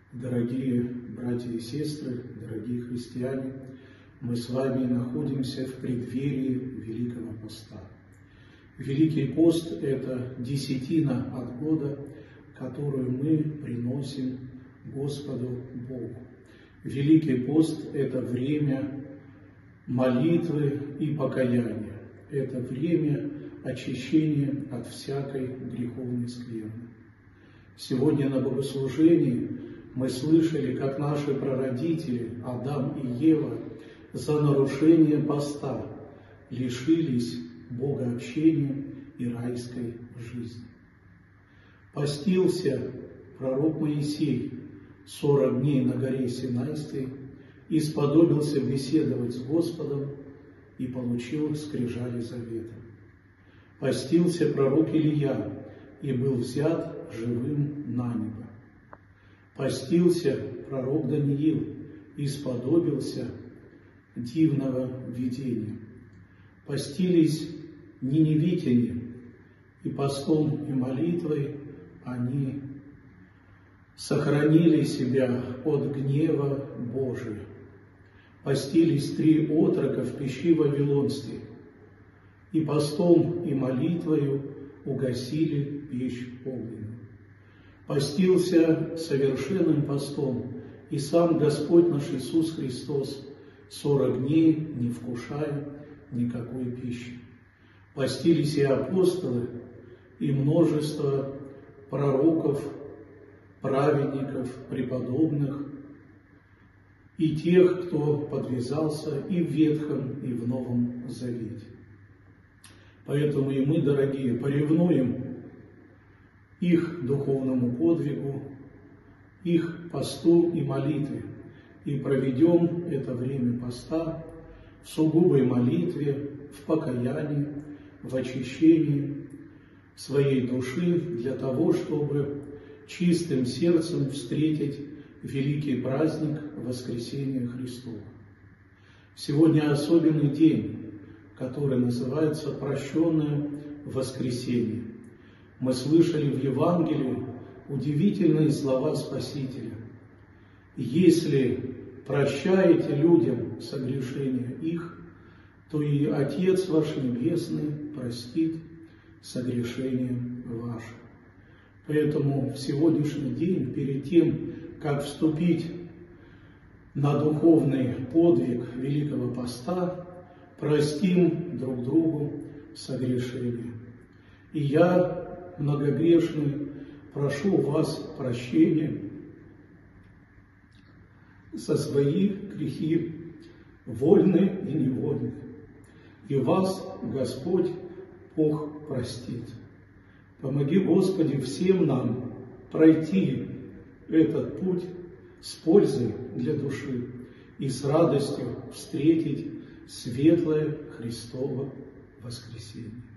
Дорогие братья и сестры, дорогие христиане, мы с вами находимся в преддверии Великого Поста. Великий пост – это десятина от года, которую мы приносим Господу Богу. Великий пост – это время молитвы и покаяния, это время очищения от всякой греховной скверны. Сегодня на богослужении мы слышали, как наши прародители Адам и Ева за нарушение поста лишились богообщения и райской жизни. Постился пророк Моисей 40 дней на горе Синайской и сподобился беседовать с Господом и получил скрижали завета. Постился пророк Илия и был взят живым на небо. Постился пророк Даниил и сподобился дивного видения. Постились ниневитяне, и постом и молитвой они сохранили себя от гнева Божия. Постились 3 отрока в пещи Вавилонской, и постом и молитвою угасили печь огненную. Постился совершенным постом и сам Господь наш Иисус Христос 40 дней, не вкушая никакой пищи. Постились и апостолы, и множество пророков, праведников, преподобных, и тех, кто подвязался и в Ветхом, и в Новом Завете. Поэтому и мы, дорогие, поревнуем их духовному подвигу, их посту и молитве, и проведем это время поста в сугубой молитве, в покаянии, в очищении своей души для того, чтобы чистым сердцем встретить великий праздник Воскресения Христова. Сегодня особенный день, который называется «Прощенное воскресенье». Мы слышали в Евангелии удивительные слова Спасителя. «Если прощаете людям согрешения их, то и Отец ваш Небесный простит согрешения ваши». Поэтому в сегодняшний день, перед тем, как вступить на духовный подвиг Великого Поста, простим друг другу согрешения. И я, многогрешный, прошу у вас прощения за свои грехи, вольные и невольные. И вас Господь Бог простит. Помоги, Господи, всем нам пройти этот путь с пользой для души и с радостью встретить светлое Христово воскресенье.